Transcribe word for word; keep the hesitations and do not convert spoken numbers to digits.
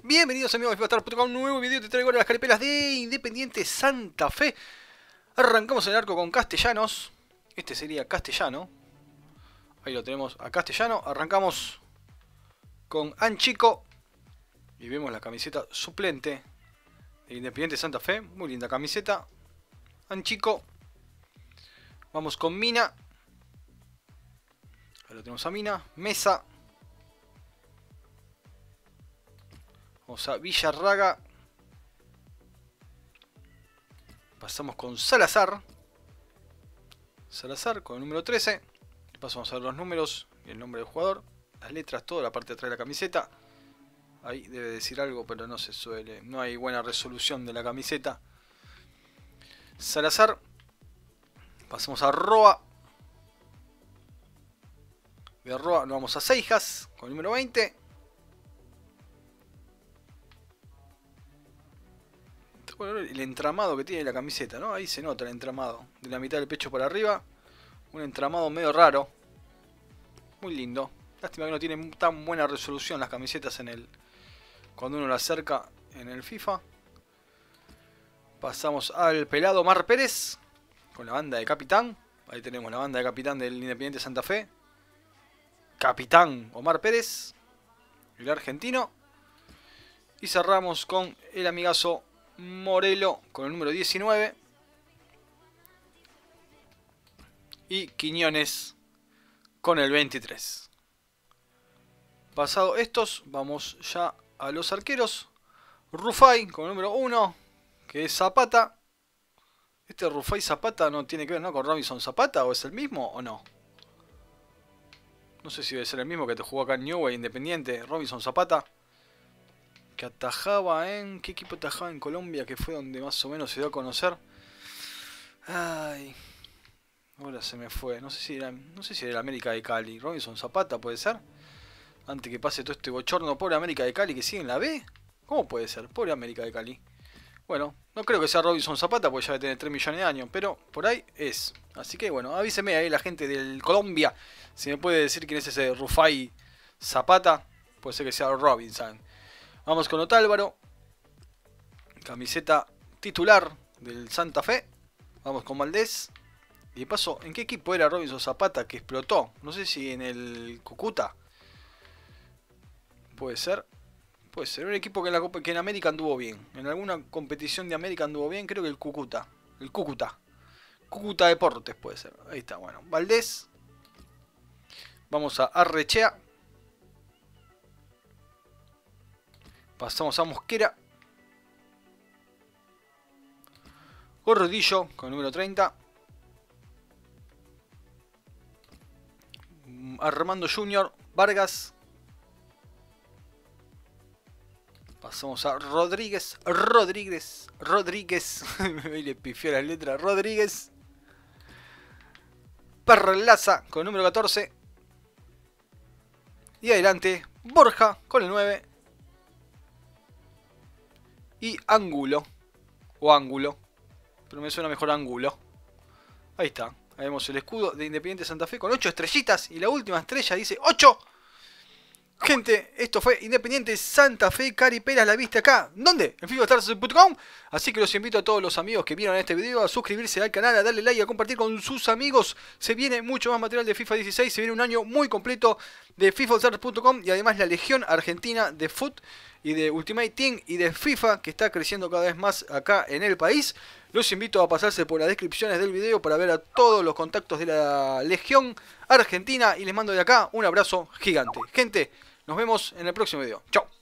Bienvenidos amigos de FIFA Stars punto com, un nuevo video. Te traigo ahora las caripelas de Independiente Santa Fe. Arrancamos el arco con Castellanos. Este sería Castellano. Ahí lo tenemos a Castellano. Arrancamos con Anchico. Y vemos la camiseta suplente de Independiente Santa Fe. Muy linda camiseta. Anchico. Vamos con Mina. Ahí lo tenemos a Mina. Mesa. Vamos a Villarraga. Pasamos con Salazar. Salazar con el número trece. Pasamos a ver los números y el nombre del jugador. Las letras, toda la parte de atrás de la camiseta. Ahí debe decir algo, pero no se suele. No hay buena resolución de la camiseta. Salazar. Pasamos a Roa. De Roa nos vamos a Seijas con el número veinte. Bueno, el entramado que tiene la camiseta, ¿no? Ahí se nota el entramado. De la mitad del pecho para arriba. Un entramado medio raro. Muy lindo. Lástima que no tienen tan buena resolución las camisetas en el... cuando uno la acerca en el FIFA. Pasamos al pelado Omar Pérez. Con la banda de capitán. Ahí tenemos la banda de capitán del Independiente Santa Fe. Capitán Omar Pérez. El argentino. Y cerramos con el amigazo Morelo con el número diecinueve. Y Quiñones con el veintitrés. Pasado estos, vamos ya a los arqueros. Rufai con el número uno, que es Zapata. Este Rufai Zapata no tiene que ver, ¿no?, con Robinson Zapata, o es el mismo o no. No sé si debe ser el mismo que te jugó acá en Newell's Independiente, Robinson Zapata. Que atajaba en... ¿qué equipo atajaba en Colombia? Que fue donde más o menos se dio a conocer. Ay... ahora se me fue. No sé si era, no sé si era el América de Cali. Robinson Zapata, ¿puede ser? Antes que pase todo este bochorno. Pobre América de Cali que sigue en la B. ¿Cómo puede ser? Pobre América de Cali. Bueno, no creo que sea Robinson Zapata porque ya debe tener tres millones de años. Pero por ahí es. Así que bueno, avíseme ahí la gente del Colombia. Si me puede decir quién es ese Rufai Zapata. Puede ser que sea Robinson. Vamos con Otálvaro. Camiseta titular del Santa Fe. Vamos con Valdés. Y de paso, ¿en qué equipo era Robinson Zapata que explotó? No sé si en el Cúcuta. Puede ser. Puede ser. Un equipo que en, la Copa, que en América anduvo bien. En alguna competición de América anduvo bien. Creo que el Cúcuta. El Cúcuta. Cúcuta Deportes puede ser. Ahí está. Bueno. Valdés. Vamos a Arrechea. Pasamos a Mosquera. Gordillo con el número treinta. Armando Junior. Vargas. Pasamos a Rodríguez. Rodríguez. Rodríguez. Me le pifió la letra. Rodríguez. Perlaza con el número catorce. Y adelante Borja con el nueve. Y Ángulo. O Ángulo. Pero me suena mejor Ángulo. Ahí está. Ahí vemos el escudo de Independiente Santa Fe con ocho estrellitas. Y la última estrella dice ocho. Gente, esto fue Independiente Santa Fe. Caripelas la viste acá. ¿Dónde? En FIFA Stars punto com. Así que los invito a todos los amigos que vieron este video a suscribirse al canal, a darle like, a compartir con sus amigos. Se viene mucho más material de FIFA dieciséis. Se viene un año muy completo de FIFA Stars punto com. Y además la Legión Argentina de Foot y de Ultimate Team y de FIFA, que está creciendo cada vez más acá en el país. Los invito a pasarse por las descripciones del video para ver a todos los contactos de la Legión Argentina. Y les mando de acá un abrazo gigante. Gente, nos vemos en el próximo video. Chao.